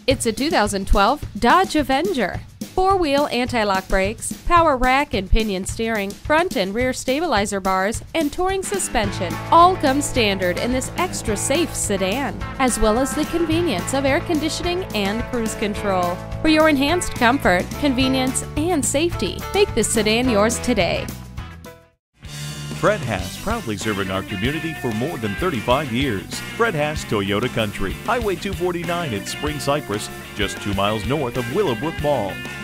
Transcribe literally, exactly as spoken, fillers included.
It's a two thousand twelve Dodge Avenger. Four-wheel anti-lock brakes, power rack and pinion steering, front and rear stabilizer bars, and touring suspension all come standard in this extra safe sedan, as well as the convenience of air conditioning and cruise control. For your enhanced comfort, convenience, and safety, make this sedan yours today. Fred Haas, proudly serving our community for more than thirty-five years. Fred Haas Toyota Country, Highway two forty-nine at Spring Cypress, just two miles north of Willowbrook Mall.